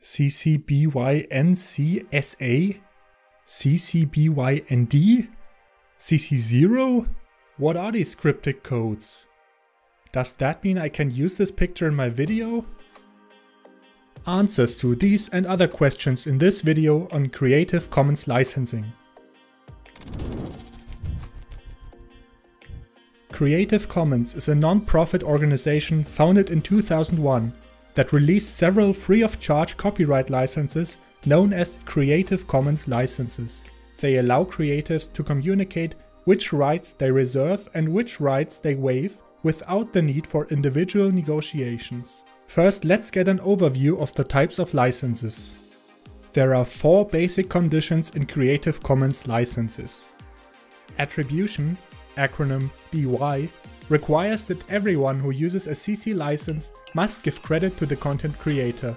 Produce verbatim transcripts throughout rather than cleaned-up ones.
C C B Y N C S A? C C B Y N D? C C zero? What are these cryptic codes? Does that mean I can use this picture in my video? Answers to these and other questions in this video on Creative Commons licensing. Creative Commons is a non-profit organization founded in two thousand one that released several free-of-charge copyright licenses known as Creative Commons licenses. They allow creatives to communicate which rights they reserve and which rights they waive without the need for individual negotiations. First, let's get an overview of the types of licenses. There are four basic conditions in Creative Commons licenses. Attribution, acronym B Y, requires that everyone who uses a C C license must give credit to the content creator.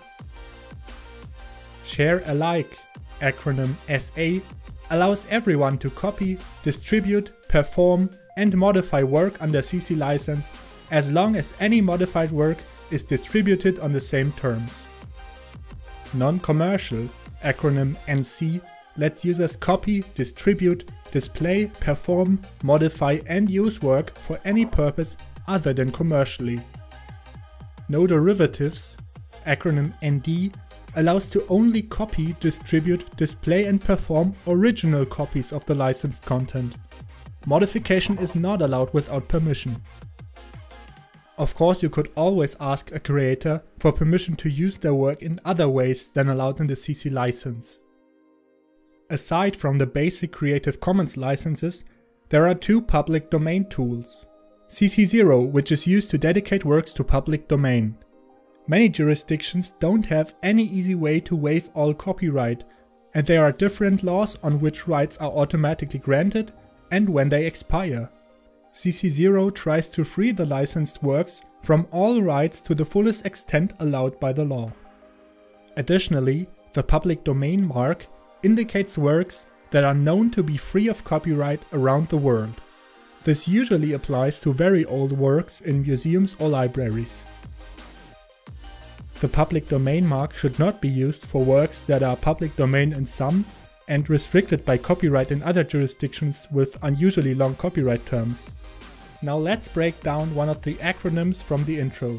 Share alike, acronym S A, allows everyone to copy, distribute, perform, and modify work under C C license as long as any modified work is distributed on the same terms. Non-commercial, acronym N C, lets users copy, distribute, display, perform, modify and use work for any purpose other than commercially. No derivatives, acronym N D, allows to only copy, distribute, display and perform original copies of the licensed content. Modification is not allowed without permission. Of course, you could always ask a creator for permission to use their work in other ways than allowed in the C C license. Aside from the basic Creative Commons licenses, there are two public domain tools. C C zero, which is used to dedicate works to public domain. Many jurisdictions don't have any easy way to waive all copyright, and there are different laws on which rights are automatically granted and when they expire. C C zero tries to free the licensed works from all rights to the fullest extent allowed by the law. Additionally, the public domain mark indicates works that are known to be free of copyright around the world. This usually applies to very old works in museums or libraries. The public domain mark should not be used for works that are public domain in some and restricted by copyright in other jurisdictions with unusually long copyright terms. Now let's break down one of the acronyms from the intro.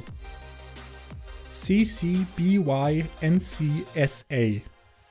C C B Y N C S A.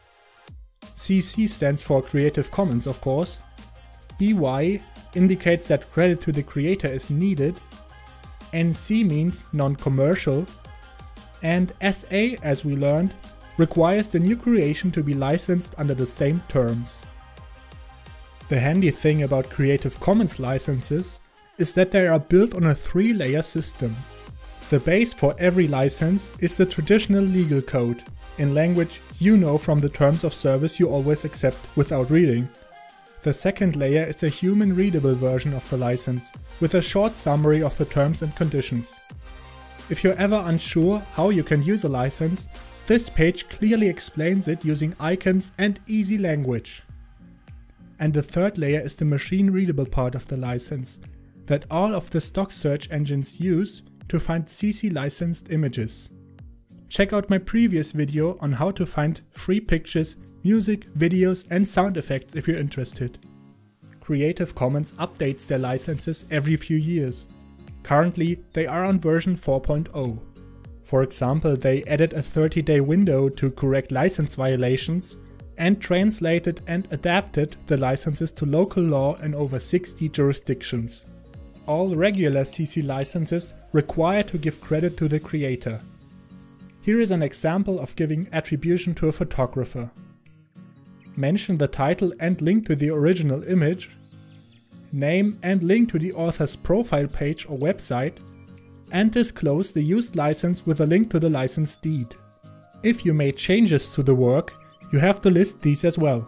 C C stands for Creative Commons, of course. B Y indicates that credit to the creator is needed. N C means non-commercial. And S A, as we learned, requires the new creation to be licensed under the same terms. The handy thing about Creative Commons licenses is that they are built on a three-layer system. The base for every license is the traditional legal code, in language you know from the terms of service you always accept without reading. The second layer is a human-readable version of the license, with a short summary of the terms and conditions. If you're ever unsure how you can use a license, this page clearly explains it using icons and easy language. And the third layer is the machine-readable part of the license, that all of the stock search engines use to find C C licensed images. Check out my previous video on how to find free pictures, music, videos and sound effects if you're interested. Creative Commons updates their licenses every few years. Currently, they are on version four point oh. For example, they added a thirty day window to correct license violations and translated and adapted the licenses to local law in over sixty jurisdictions. All regular C C licenses require to give credit to the creator. Here is an example of giving attribution to a photographer. Mention the title and link to the original image, name and link to the author's profile page or website, and disclose the used license with a link to the license deed. If you made changes to the work, you have to list these as well.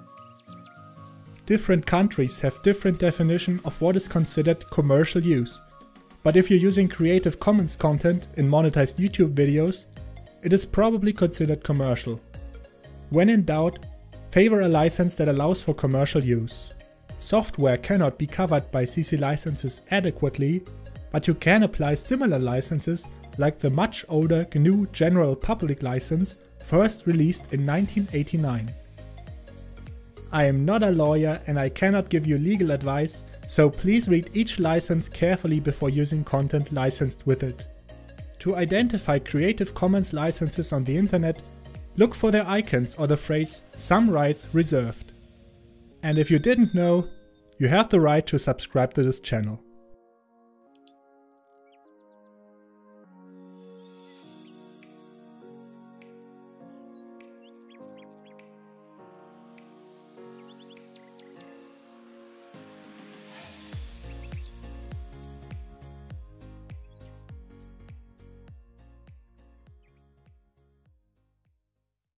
Different countries have different definition of what is considered commercial use, but if you're using Creative Commons content in monetized YouTube videos, it is probably considered commercial. When in doubt, favor a license that allows for commercial use. Software cannot be covered by C C licenses adequately, but you can apply similar licenses like the much older G N U General Public License first released in nineteen eighty-nine. I am not a lawyer and I cannot give you legal advice, so please read each license carefully before using content licensed with it. To identify Creative Commons licenses on the internet, look for their icons or the phrase "some rights reserved." And if you didn't know, you have the right to subscribe to this channel.